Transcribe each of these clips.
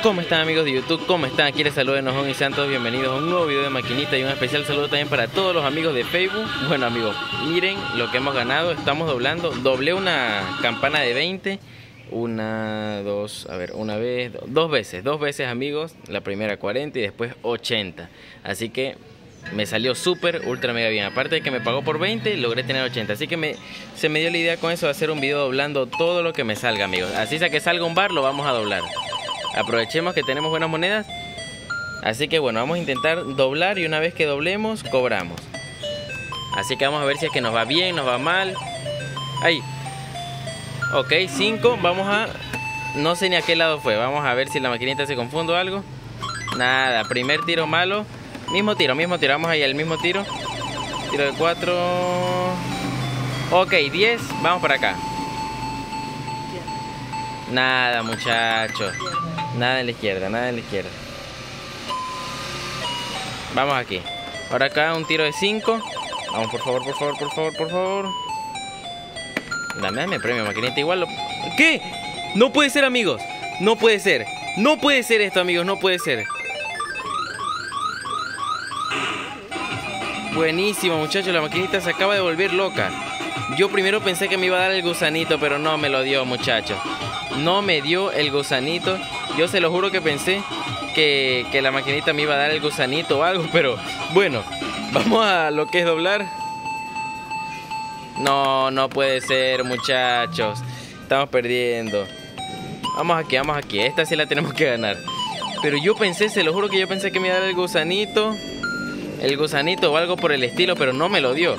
¿Cómo están, amigos de YouTube? ¿Cómo están? Aquí les saluda Enojón y sean todos bienvenidos a un nuevo video de maquinita y un especial saludo también para todos los amigos de Facebook. Bueno, amigos, miren lo que hemos ganado. Estamos doblando. Doblé una campana de 20. Dos veces, amigos. La primera 40 y después 80. Así que me salió súper, ultra mega bien. Aparte de que me pagó por 20, logré tener 80. Así que se me dio la idea con eso de hacer un video doblando todo lo que me salga, amigos. Así sea que salga un bar, lo vamos a doblar. Aprovechemos que tenemos buenas monedas. Así que bueno, vamos a intentar doblar y una vez que doblemos, cobramos. Así que vamos a ver si es que nos va bien, nos va mal. Ahí. Ok, 5. Vamos a... No sé ni a qué lado fue. Vamos a ver si la maquinita se confunde o algo. Nada, primer tiro malo. Mismo tiro. Vamos ahí al mismo tiro. Tiro de 4. Ok, 10. Vamos para acá. Nada, muchachos. Nada en la izquierda, Vamos aquí. Ahora acá un tiro de 5. Vamos, por favor. Dame premio, maquinita. Igual lo... ¿Qué? No puede ser, amigos. No puede ser esto, amigos. No puede ser. Buenísimo, muchachos. La maquinita se acaba de volver loca. Yo primero pensé que me iba a dar el gusanito, pero no me lo dio, muchachos. No me dio el gusanito. Yo se lo juro que pensé que la maquinita me iba a dar el gusanito o algo, pero bueno, vamos a lo que es doblar. No puede ser, muchachos. Estamos perdiendo. Vamos aquí. Esta sí la tenemos que ganar. Pero yo pensé, se lo juro que yo pensé que me iba a dar el gusanito o algo por el estilo, pero no me lo dio.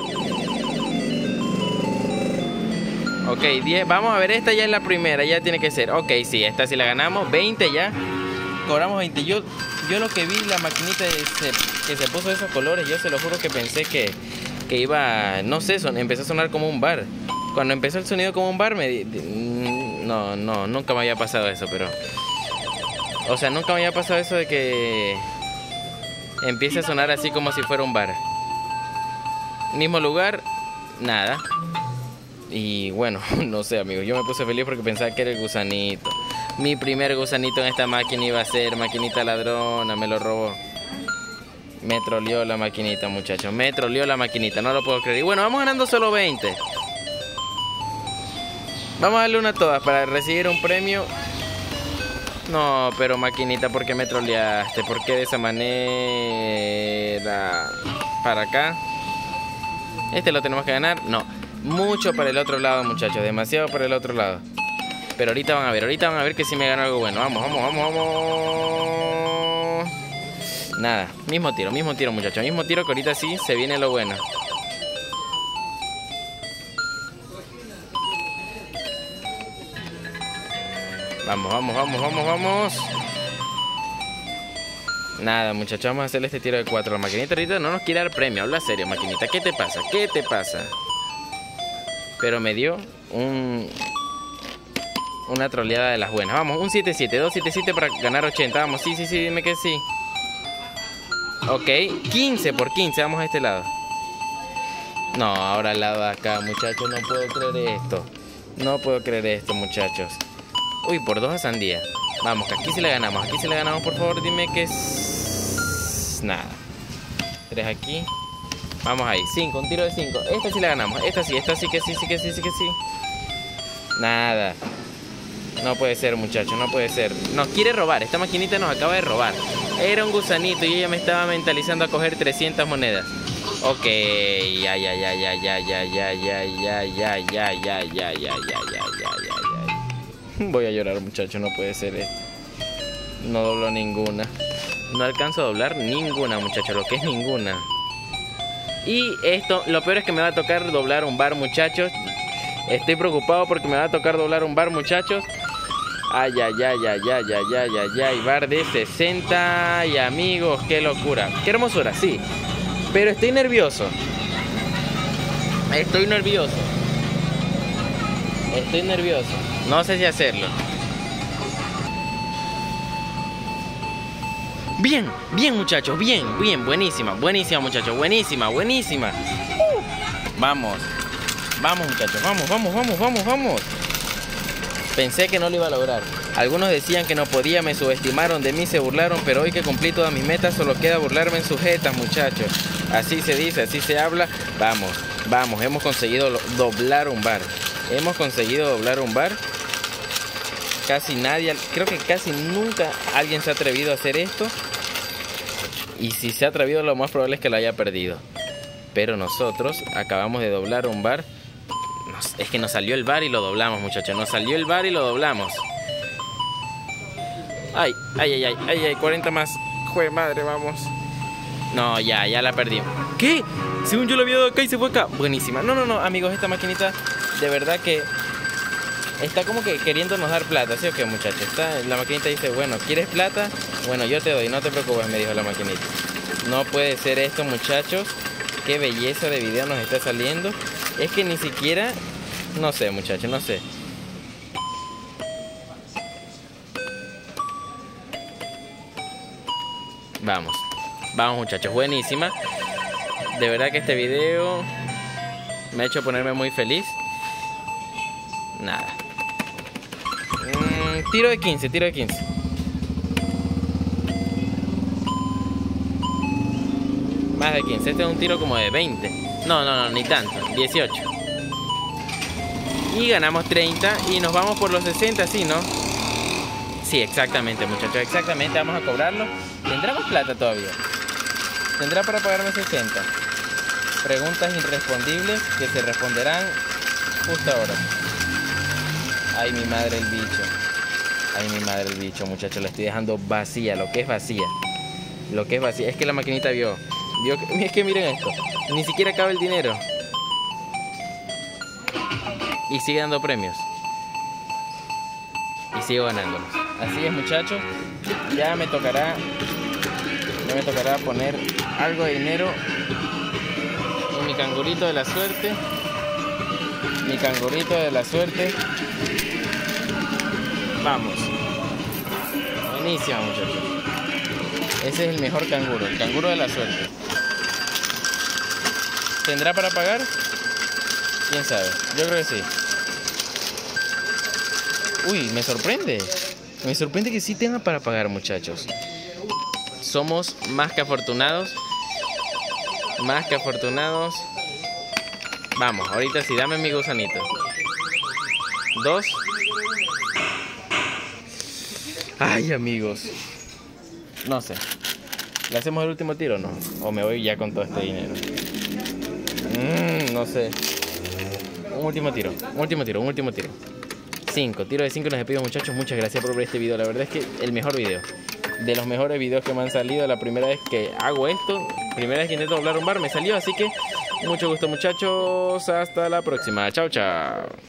Ok, 10. Vamos a ver, esta ya es la primera, ya tiene que ser. Ok, sí, esta sí la ganamos. 20 ya. Cobramos 20. Yo lo que vi, la maquinita que se puso esos colores, yo se lo juro que pensé que iba, no sé, empezó a sonar como un bar. Cuando empezó el sonido como un bar, no, nunca me había pasado eso, pero... O sea, nunca me había pasado eso de que empiece a sonar así como si fuera un bar. Mismo lugar, nada. Y bueno, no sé, amigos, yo me puse feliz porque pensaba que era el gusanito. Mi primer gusanito en esta máquina iba a ser maquinita ladrona, me lo robó. Me troleó la maquinita, muchachos, no lo puedo creer. Y bueno, vamos ganando solo 20. Vamos a darle una a todas para recibir un premio. No, pero maquinita, ¿por qué me troleaste? ¿Por qué de esa manera? Para acá. Este lo tenemos que ganar, no. Mucho para el otro lado, muchachos. Demasiado para el otro lado. Pero ahorita van a ver que sí me gano algo bueno. Vamos. Nada, mismo tiro, muchachos. Mismo tiro, que ahorita sí se viene lo bueno. Vamos. Nada, muchachos, vamos a hacerle este tiro de 4. La maquinita ahorita no nos quiere dar premio. Habla serio, maquinita. ¿Qué te pasa? Pero me dio una troleada de las buenas. Vamos, un 7-7, 2-7-7 para ganar 80. Vamos, sí, dime que sí. Ok, 15 por 15, vamos a este lado. No, ahora al lado de acá, muchachos, no puedo creer esto, muchachos. Uy, por 2 a sandía. Vamos, que aquí sí le ganamos, por favor, dime que es... Nada. 3 aquí. Vamos ahí, 5, un tiro de 5. Esta sí la ganamos, esta sí que sí. Nada. No puede ser, muchachos, no puede ser. Nos quiere robar, esta maquinita nos acaba de robar. Era un gusanito y ella me estaba mentalizando a coger 300 monedas. Ok, ya. Voy a llorar, muchachos, no puede ser esto. No doblo ninguna. No alcanzo a doblar ninguna, muchachos, lo que es ninguna. Y esto, lo peor es que me va a tocar doblar un bar, muchachos. Estoy preocupado porque me va a tocar doblar un bar, muchachos. Ay, bar de 60. Y amigos, qué locura. Qué hermosura, sí. Pero estoy nervioso. No sé si hacerlo. Bien, muchachos, bien, buenísima, muchachos, buenísima. Vamos, muchachos, vamos. Pensé que no lo iba a lograr. Algunos decían que no podía, me subestimaron, de mí se burlaron, pero hoy que cumplí todas mis metas solo queda burlarme en sujetas, muchachos. Así se dice, así se habla. Vamos, vamos, hemos conseguido doblar un bar. Hemos conseguido doblar un bar. Casi nadie, creo que casi nunca alguien se ha atrevido a hacer esto. Y si se ha atrevido, lo más probable es que lo haya perdido. Pero nosotros acabamos de doblar un bar. Es que nos salió el bar y lo doblamos, muchachos. Nos salió el bar y lo doblamos. Ay, ay, ay, ay, ay, ay, 40 más. Jue madre, vamos. No, ya la perdí. ¿Qué? Según yo lo había dado acá y se fue acá. Buenísima. No, no, no, amigos, esta maquinita de verdad que está como que queriéndonos dar plata, ¿sí o qué, muchachos? La maquinita dice, bueno, ¿quieres plata? Bueno, yo te doy, no te preocupes, me dijo la maquinita. No puede ser esto, muchachos. Qué belleza de video nos está saliendo. Es que ni siquiera... No sé, muchachos, no sé. Vamos. Vamos, muchachos, buenísima. De verdad que este video me ha hecho ponerme muy feliz. Nada. Tiro de 15, tiro de 15. Más de 15, este es un tiro como de 20. No, ni tanto, 18. Y ganamos 30 y nos vamos por los 60, ¿sí, no? Sí, exactamente, muchachos, exactamente, vamos a cobrarlo. ¿Tendrá más plata todavía? ¿Tendrá para pagarme 60? Preguntas irrespondibles que se responderán justo ahora. Ay, mi madre el bicho. Ay, mi madre el bicho, muchachos, la estoy dejando vacía, lo que es vacía. Lo que es vacía, es que la maquinita vio que, es que miren esto, ni siquiera cabe el dinero. Y sigue dando premios. Y sigo ganándolos. Así es, muchachos. Ya me tocará poner algo de dinero en mi cangurito de la suerte. Mi cangurito de la suerte. Vamos. Buenísimo, muchachos. Ese es el mejor canguro, el canguro de la suerte. ¿Tendrá para pagar? ¿Quién sabe? Yo creo que sí. Uy, me sorprende. Me sorprende que sí tenga para pagar, muchachos. Somos más que afortunados. Más que afortunados. Vamos, ahorita sí, dame mi gusanito. 2. Ay, amigos. No sé. ¿Le hacemos el último tiro o no? ¿O me voy ya con todo este dinero? No sé. Un último tiro. 5. Tiro de 5 y nos despido, muchachos. Muchas gracias por ver este video. La verdad es que el mejor video. De los mejores videos que me han salido. La primera vez que hago esto. Primera vez que intento doblar un bar me salió. Así que mucho gusto, muchachos. Hasta la próxima. Chao, chao.